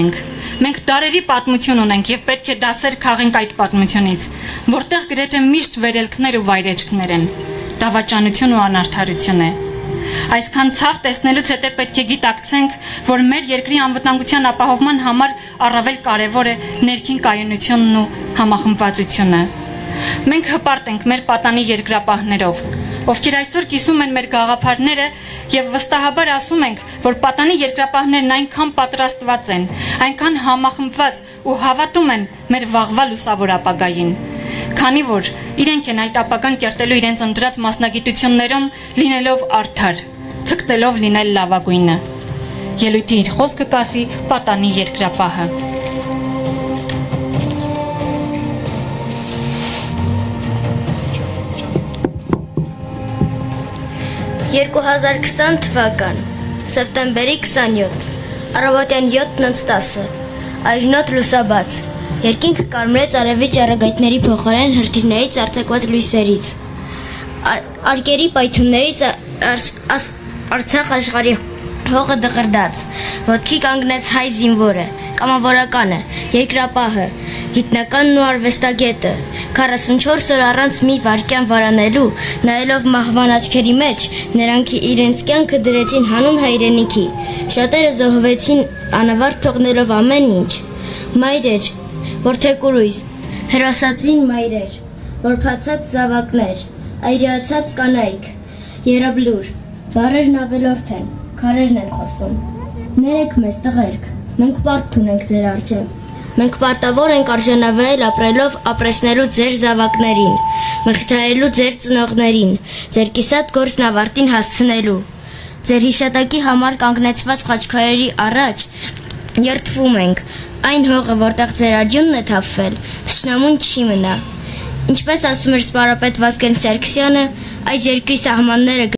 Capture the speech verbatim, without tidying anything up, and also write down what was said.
ենք։ Մենք դարերի պատմություն ունենք եւ պետք է դասեր քաղենք այդ պատմությունից, որտեղ գրեթե միշտ վերելքներ ու վայրեջքներ են։ Դավաճանություն ու անարդարություն է։ Այսքան ցավ տեսնելուց հետո պետք է գիտակցենք, որ մեր երկրի անվտանգության ապահովման համար առավել կարևոր է ներքին կայունությունն ու համախմբվածությունը։ Մենք հպարտ ենք մեր պատանի երկրապահներով, ովքեր այսօր կիսում են մեր գաղափարները եւ վստահաբար ասում ենք, որ պատանի երկրապահներն այնքան պատրաստված են, այնքան համախմբված ու հավատում են մեր վաղվա լուսավոր ապագային, քանի որ իրենք են այդ ապագան կերտելու իրենց ընտրած մասնագիտություններում, լինելով արդար, ցկտելով լինել լավագույնը։ Ելույթի իր խոսքը կասի պատանի երկրապահը։ երկու հազար քսան թվական, սեպտեմբերի քսանյոթ, առավոտյան յոթն ընդ տասը, այժմոտ լուսաբաց, երկինքը կարմրեց արևի ճառագայթների փոխարեն հրթիռներից արձակված լույսերից, արկերի պայթյուններից Արցախ աշխարհի հողը դղրդաց, ոտքի կանգնեց հայ զինվորը, կամավորականը, երկրապահը, գիտնականն ու արվեստագետը, քառասունչորս օր առանց մի վայրկյան վարանելու, նայելով մահվան աչքերի մեջ, նրանք իրենց կյանքը դրեցին հանուն հայրենիքի, շատերը զոհվեցին անավարտ թողնելով ամեն ինչ, մայրեր, որդեկուրույս, հրոսածին մայրեր, որբացած զավակներ, այրացած կանայք, երաբլուր, բառերն ավելորդ են, քարերն են խոսում, ներեք մեզ տղերք, մենք պարտք ունենք ձեր առջև, մենք պարտավոր ենք արժանավայել ապրելով ապրեսնելու ձեր զավակներին, մխիթարելու ձեր ծնողներին, ձեր կիսատ գործն ավարտին հասցնելու, ձեր հիշատակի համար կանգնեցված խաչքարերի առաջ երդվում ենք, այն հողը, որտեղ ձեր արյունն է թափվել, թշնամուն չի մնա, ինչպես ասում էր սպարապետ Վազգեն Սարգսյանը, այս երկրի սահմանները